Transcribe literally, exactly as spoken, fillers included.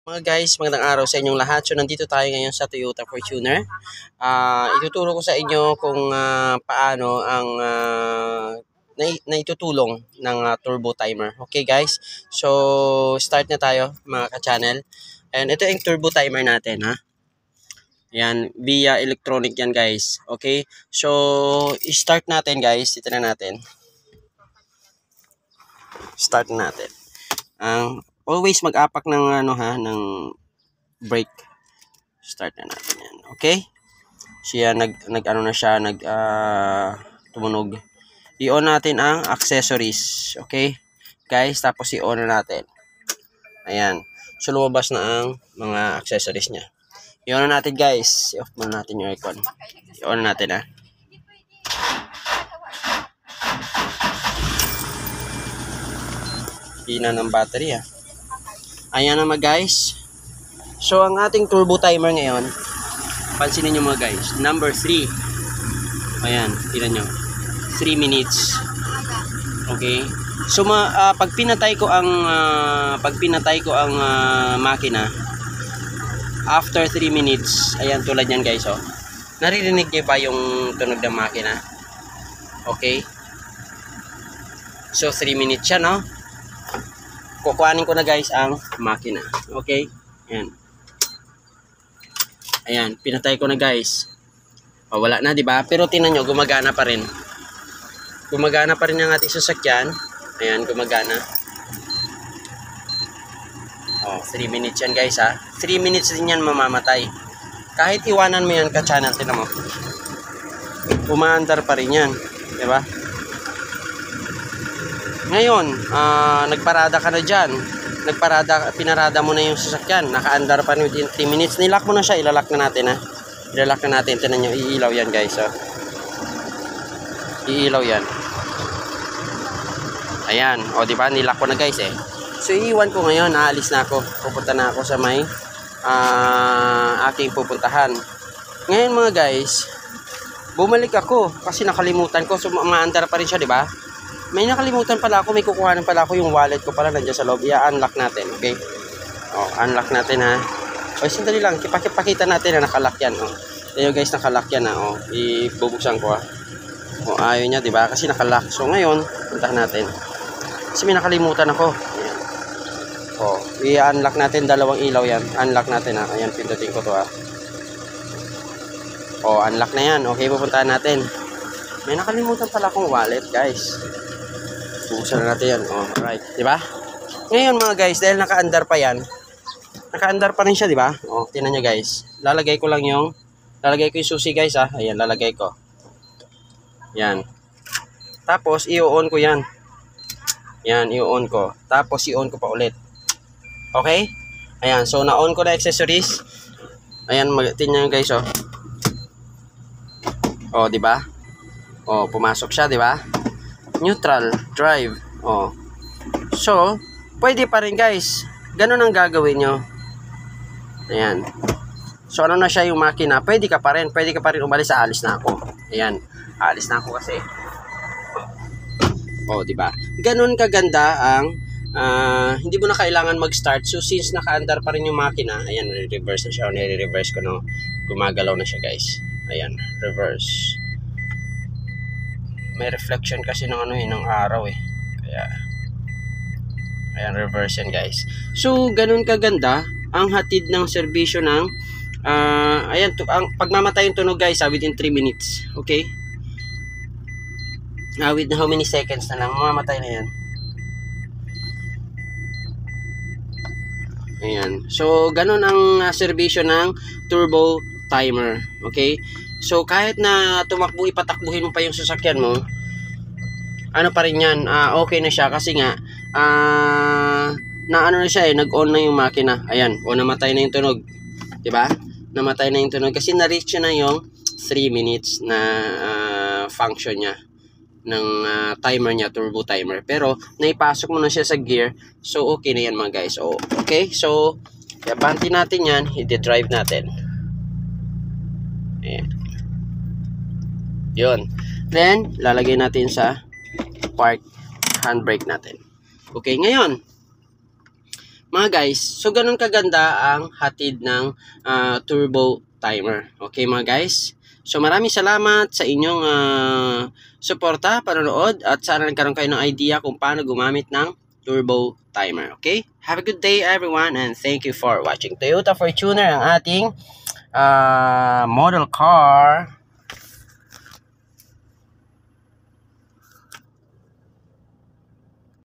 Mga guys, magandang araw sa inyong lahat. So, nandito tayo ngayon sa Toyota Fortuner. Uh, ituturo ko sa inyo kung uh, paano ang uh, na, na itutulong ng uh, turbo timer. Okay guys, so start na tayo mga ka-channel. And ito yung turbo timer natin, ha. Yan, via electronic yan guys. Okay, so start natin guys. Ito na natin. Start natin. Ang um, always mag-apak ng ano ha, ng brake. Start na natin yan. Okay? Siya nag nag ano na siya, nag uh, tumunog. I-on natin ang accessories. Okay? Guys, tapos i-on na natin. Ayan. So lumabas na ang mga accessories niya. I-on na natin guys. I-off muna natin yung aircon. I-on na natin ha. Hina ng battery ha. Ayan naman guys. So ang ating turbo timer ngayon, pansinin nyo mga guys, number three. Ayan, tingnan nyo. three minutes. Okay. So ma, uh, pag pinatay ko ang uh, pag pinatay ko ang uh, makina, after three minutes, ayan tulad yan guys, oh. Naririnig niyo ba yung tunog ng makina? Okay. So three minutes siya, no? Kukuhanin ko na guys ang makina. Okay? Ayan. Ayan, pinatay ko na guys. O, wala na, di ba? Pero tingnan nyo, gumagana pa rin. Gumagana pa rin ang ating sasakyan. Ayan, gumagana. O, three minutes yan guys, ha. three minutes din yan mamamatay. Kahit iwanan mo yan ka-channel, tingnan mo. Umaandar pa rin yan. Di ba? Ngayon, uh, nagparada ka na dyan. Nagparada, pinarada mo na yung sasakyan. Naka-andar pa within three minutes. Nilak mo na siya. Ilalak na natin, ha. Ilalak na natin. Tinan nyo, iilaw yan, guys, ha. Iilaw yan. Ayan. O, diba? Nilak ko na, guys, eh. So, iiwan ko ngayon. Aalis na ako. Pupunta na ako sa may uh, aking pupuntahan. Ngayon, mga guys, bumalik ako. Kasi nakalimutan ko. So, maandar pa rin siya, diba? May nakalimutan pala ako, may kukuhanan pala ako yung wallet ko pala nandiyan sa loob. I-unlock natin, okay? O, unlock natin ha. O, sandali lang, ipakita natin na nakalock yan. O, tayo guys, nakalock yan ha. O, ibubuksan ko ha. O, ayaw niya, diba? Kasi nakalock. So, ngayon, puntahan natin. Kasi may nakalimutan ako. Ayan. O, i-unlock natin, dalawang ilaw yan. Unlock natin ha. Ayan, pindutin ko to ha. O, unlock na yan. Okay, pupuntahan natin. May nakalimutan pala akong wallet, guys. Buksan na natin yan. Oh, right. Diba? Ngayon mga guys, dahil naka-andar pa yan, naka-andar pa rin siya, diba? Oh, tingnan nyo guys. Lalagay ko lang yung, lalagay ko yung susi guys, ha. Ayan, lalagay ko. Yan. Tapos, i-on ko yan. Yan, i-on ko. Tapos, i-on ko pa ulit. Okay? Ayan, so na-on ko na accessories. Ayan, tingnan nyo guys, oh. Oh, diba? Oh, pumasok siya, diba? Neutral drive. Oh. So, pwede pa rin guys. Ganun ang gagawin nyo. Ayan. So, ano na siya yung makina? Pwede ka pa rin. Pwede ka pa rin umalis. Aalis na ako. Ayan. Aalis na ako kasi. Oh, diba? Ganun kaganda ang uh, hindi mo na kailangan mag-start. So, since naka-andar pa rin yung makina, ayan, reverse na siya. Nire-reverse ko na. Gumagalaw na siya guys. Ayan. Reverse. May reflection kasi ng ano eh, ng araw eh. Kaya ayan, reverse yan guys. So, ganun kaganda ang hatid ng serbisyo ng uh, ayan, to, ang pagmamatay yung tunog guys, ah, within three minutes. Okay? Uh, with how many seconds na lang, mamamatay na yan. Ayan. So, ganun ang uh, serbisyo ng turbo timer. Okay? So, kahit na tumakbo, ipatakbuhin mo pa yung sasakyan mo, ano pa rin yan, uh, okay na siya kasi nga, uh, na ano na siya eh, nag-on na yung makina. Ayan, o namatay na yung tunog. Diba? Namatay na yung tunog kasi na-reach na yung three minutes na uh, function niya ng uh, timer niya, turbo timer. Pero, naipasok mo na siya sa gear, so okay na yan mga guys. So, okay, so, abanti natin yan, i-drive natin. Ayan. Yun. Then, lalagay natin sa park handbrake natin. Okay, ngayon, Mga guys, so ganun kaganda ang hatid ng uh, turbo timer. Okay mga guys? So maraming salamat sa inyong uh, suporta, panonood, at sana nagkaroon kayo ng idea kung paano gumamit ng turbo timer. Okay? Have a good day everyone and thank you for watching. Toyota Fortuner ang ating uh, model car.